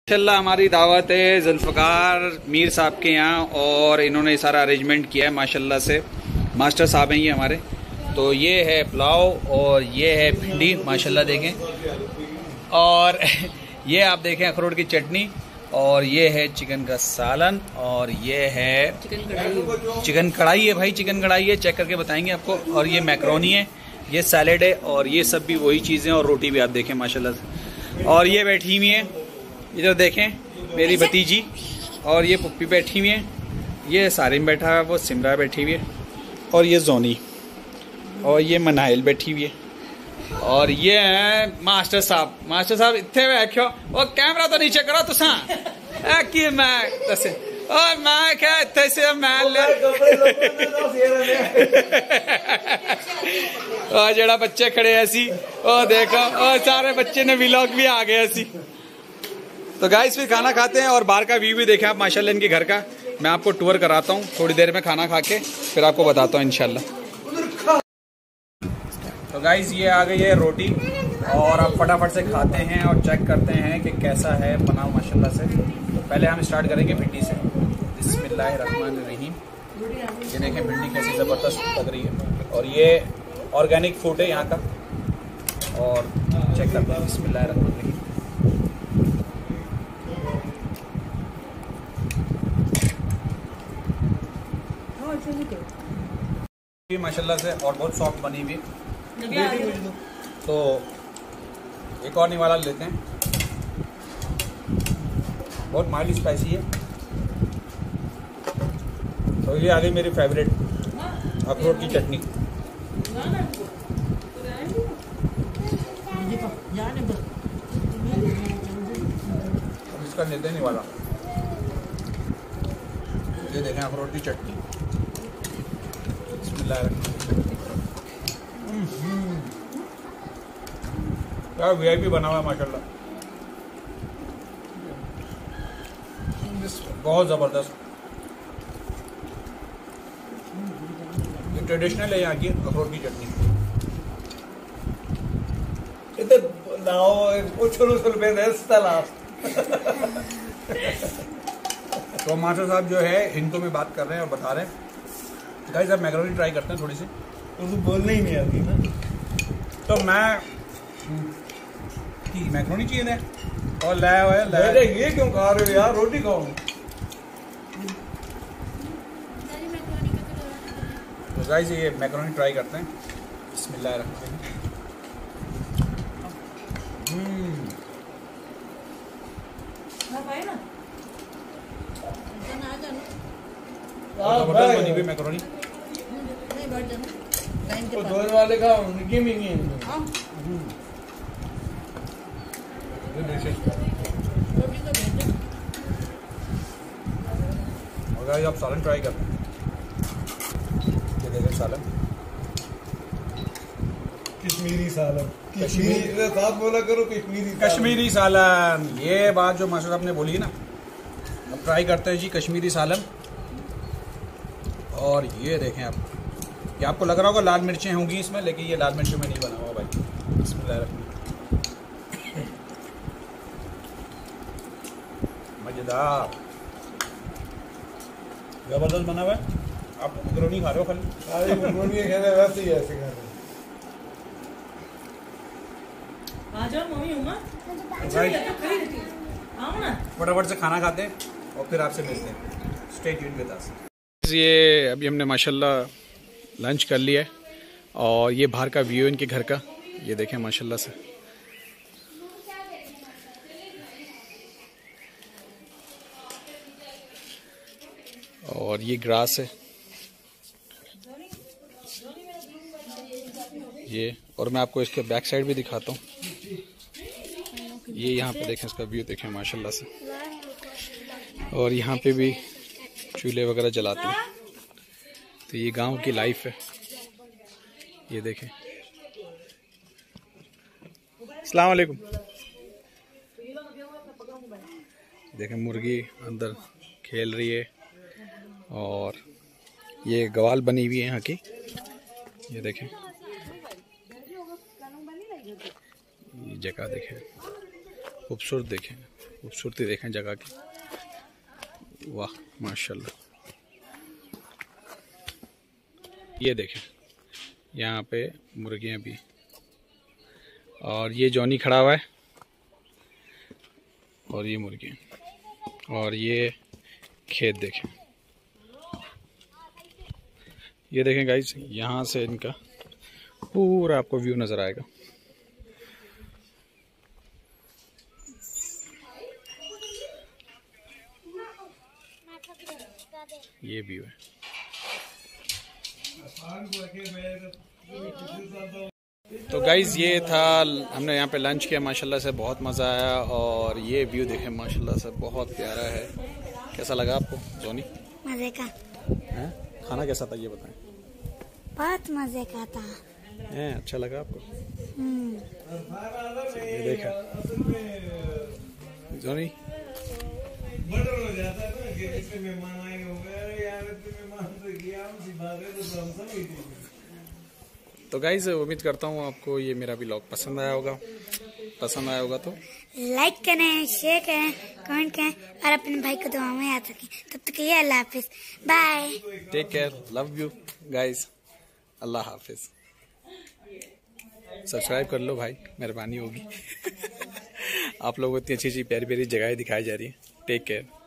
माशाल्लाह हमारी दावत है जुल्फ़कार मीर साहब के यहाँ और इन्होंने सारा अरेंजमेंट किया है माशाल्लाह से। मास्टर साहब हैं ये हमारे। तो ये है पुलाव और ये है भिंडी माशाल्लाह देखें, और ये आप देखें अखरोट की चटनी, और ये है चिकन का सालन, और ये है चिकन कढ़ाई है भाई, चिकन कढ़ाई है, चेक करके बताएंगे आपको। और ये मैक्रोनी है, ये सैलेड है, और ये सब भी वही चीज़ें, और रोटी भी आप देखें माशाल्लाह से। और ये बैठी हुई है, इधर देखें मेरी भतीजी, और ये पुप्पी बैठी हुई है, ये सारिम बैठा है, वो सिमरा बैठी हुई है, और ये जोनी, और ये मनाइल बैठी हुई है, और ये है मास्टर साहब। मास्टर साहब इतने बैठो, वो कैमरा तो नीचे करो तुसा कि मैं दसे और मैं क्या इतने से मैं ले और जड़ा बच्चे खड़े ऐसी, और देखो और सारे बच्चे ने व्लॉग भी आ गए ऐसी। तो गाइस फिर खाना खाते हैं और बाहर का व्यू भी देखें आप माशाल्लाह इनके घर का। मैं आपको टूर कराता हूँ थोड़ी देर में, खाना खा के फिर आपको बताता हूँ इंशाल्लाह। तो गाइस ये आ गई है रोटी, और आप फटाफट से खाते हैं और चेक करते हैं कि कैसा है बना माशाल्लाह से। तो पहले हम स्टार्ट करेंगे भिंडी से। बिस्मिल्लाहिर्रहमानिर्रहीम। ये देखें भिंडी कैसी ज़बरदस्त लग रही है, और ये ऑर्गेनिक फूड है यहाँ का, और चेक करते हैं। बिस्मिल्लाहिर्रहमानिर्रहीम। माशाल्लाह से और बहुत सॉफ्ट बनी हुई। तो एक और निवाला लेते हैं, बहुत माइल्ड स्पाइसी है। तो ये आ गई मेरी फेवरेट अखरोट की चटनी। अब इसका लेते हैं निवाला। ये देखें अखरोट की चटनी। क्या वीआईपी बना हुआ है माशाल्लाह, बहुत जबरदस्त। ये ट्रेडिशनल है यहाँ की अखरोट की चटनी। तो मास्टर साहब जो है हिंदू में बात कर रहे हैं और बता रहे हैं गाइस आप मैक्रोनी ट्राई करते हैं थोड़ी सी। उर्दू बोलने ही नहीं आती ना, तो मैं मैक्रोनी चाहिए ना, और लाया हुआ है। ये क्यों खा रहे हो यार, रोटी खाओ। तो गाइस ये मैक्रोनी ट्राई करते हैं। बिस्मिल्लाहिर्रहमानिर्रहीम। बनी हुई मैक्रोनी तो दो वाले का उनकी भी नहीं है। और गाइस आप सालन ट्राई करते हैं। ये देखें सालन, कश्मीरी सालन, कश्मीरी साथ बोला करो, कश्मीरी सालन। ये बात जो मास्टर साहब ने बोली है ना, अब ट्राई करते हैं जी कश्मीरी सालन। और ये देखें आप, ये आपको लग रहा होगा लाल मिर्चें होंगी इसमें, लेकिन ये लाल मिर्चों में नहीं बना हुआ भाई। बिस्मिल्लाहिर्रहमानिर्रहीम। मजेदार जबरदस्त बना हुआ है। आप मैक्रोनी खा रहे हो खाली? मैक्रोनी खा रहे वैसे ही ऐसे खा रहे। आ जाओ मम्मी उमा, फटाफट से खाना खाते हैं और फिर आपसे मिलते हैं। Stay tuned with us. ये अभी हमने माशाल्लाह लंच कर लिया है, और ये बाहर का व्यू इनके घर का, ये देखें माशाल्लाह से। और ये ग्रास है ये, और मैं आपको इसके बैक साइड भी दिखाता हूँ। ये यहाँ पे देखें इसका व्यू देखें माशाल्लाह से, और यहाँ पे भी चूल्हे वगैरह जलाते हैं। तो ये गांव की लाइफ है, ये देखें। अस्सलाम वालेकुम। देखें मुर्गी अंदर खेल रही है, और ये गवाल बनी हुई है यहाँ की, ये देखें। ये जगह देखें, खूबसूरत देखें। खूबसूरती देखें जगह की, वाह माशाल्लाह। ये देखें यहाँ पे मुर्गियाँ भी, और ये जॉनी खड़ा हुआ है, और ये मुर्गियाँ, और ये खेत देखें। ये देखें गाइस, यहाँ से इनका पूरा आपको व्यू नज़र आएगा। ये व्यू है। तो गाइज़ ये था, हमने यहाँ पे लंच किया, माशाल्लाह से बहुत मज़ा आया। और ये व्यू देखें माशाल्लाह से बहुत प्यारा है। कैसा लगा आपको जोनी? मज़े का है? खाना कैसा था ये बताएं? बहुत मज़े का था। अच्छा लगा आपको? ये देखा जोनी, बटर हो जाता है ना कि इसके मेहमान आएंगे, हो गए यार इतने मेहमान से किया हम सी बात है, तो हम सब ही तो गाइस उम्मीद करता हूँ आपको ये मेरा व्लॉग पसंद आया होगा। पसंद आया होगा तो लाइक करें, शेयर करें, कमेंट करें और अपने भाई को दुआ में याद रखें। तब तक के लिए अल्लाह हाफिज, bye, take care, love you guys, अल्लाह हाफिज। सब्सक्राइब कर लो भाई, मेहरबानी होगी। आप लोगों को इतनी अच्छी अच्छी प्यारी प्यारी जगहें दिखाई जा रही है। Take care.